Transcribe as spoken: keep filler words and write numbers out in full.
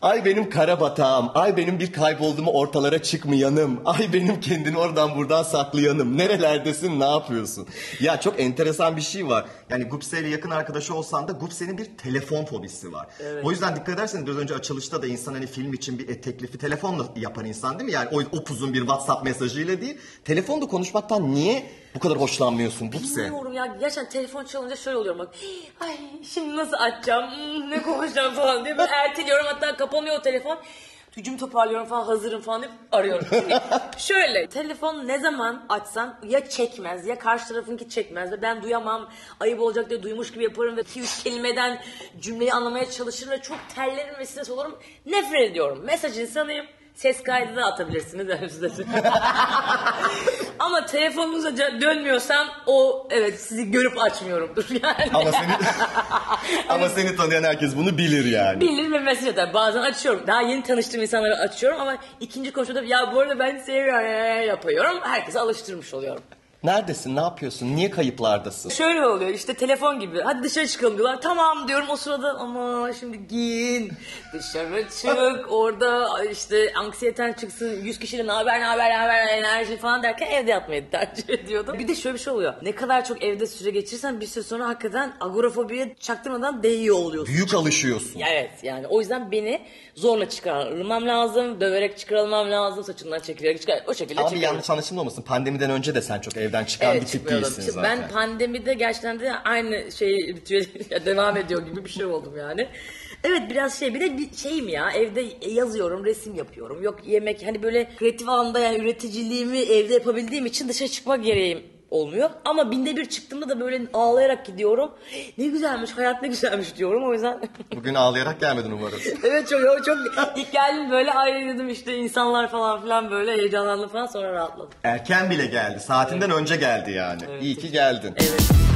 Ay benim kara batağım, ay benim bir kaybolduğumu ortalara çıkmayanım, ay benim kendini oradan buradan saklayanım. Nerelerdesin, ne yapıyorsun? Ya çok enteresan bir şey var. Yani Gupse ile yakın arkadaşı olsan da Gupse'nin bir telefon fobisi var. Evet. O yüzden dikkat ederseniz biraz önce açılışta da insan hani film için bir teklifi telefonla yapan insan değil mi? Yani o upuzun bir WhatsApp mesajıyla değil. Telefonda konuşmaktan niye bu kadar hoşlanmıyorsun Gupse? Bilmiyorum ya, gerçekten telefon çalınca şöyle oluyorum bak. Ay şimdi nasıl açacağım, ne konuşacağım falan diye ben erteliyorum, hatta kapanıyor o telefon. Gücümü toparlıyorum falan, hazırım falan deyip arıyorum. Şimdi şöyle, telefon ne zaman açsan ya çekmez ya karşı tarafınki çekmez ve ben duyamam, ayıp olacak diye duymuş gibi yaparım ve iki üç kelimeden cümleyi anlamaya çalışırım ve çok terlerim ve stres olurum. Nefret ediyorum. Mesaj insanıyım. Ses kaydı da atabilirsiniz. Ama telefonunuza dönmüyorsam o evet sizi görüp açmıyorumdur yani. Ama seni ama seni tanıyan herkes bunu bilir yani. Bilir ve mesaj atar. Bazen açıyorum. Daha yeni tanıştığım insanları açıyorum ama ikinci konuşmada ya bu arada ben seviyorum yapıyorum. Herkese alıştırmış oluyorum. Neredesin? Ne yapıyorsun? Niye kayıplardasın? Şöyle oluyor işte, telefon gibi. Hadi dışarı çıkalım diyorlar. Tamam diyorum o sırada, ama şimdi giyin. Dışarı çık. Orada işte anksiyeten çıksın. Yüz kişiyle ne haber ne haber ne haber enerji falan derken evde yatmayı tercih ediyordum. Bir de şöyle bir şey oluyor. Ne kadar çok evde süre geçirsen bir süre sonra hakikaten agorafobiye çaktırmadan değiyor oluyorsun. Büyük alışıyorsun. Evet yani o yüzden beni zorla çıkarılmam lazım. Döverek çıkarılmam lazım. Saçından çekilerek çıkar. O şekilde Ama çıkarılır. bir yanlış anlaşılma olmasın. Pandemiden önce de sen çok evden çıkan evet, bir tip değilsin işte zaten. ben pandemide gerçekten de aynı şey ritüel devam ediyor gibi bir şey oldum yani. Evet biraz şey, bir de bir şeyim ya, evde yazıyorum, resim yapıyorum. Yok yemek, hani böyle kreatif alanda yani üreticiliğimi evde yapabildiğim için dışarı çıkma gereğim olmuyor. Ama binde bir çıktığımda da böyle ağlayarak gidiyorum. Ne güzelmiş, hayat ne güzelmiş diyorum o yüzden. Bugün ağlayarak gelmedin umarım. Evet çok çok ilk geldim böyle ay dedim işte insanlar falan filan, böyle heyecanlandım falan, sonra rahatladım. Erken bile geldi. Saatinden evet. önce geldi yani. Evet. İyi ki geldin. Evet.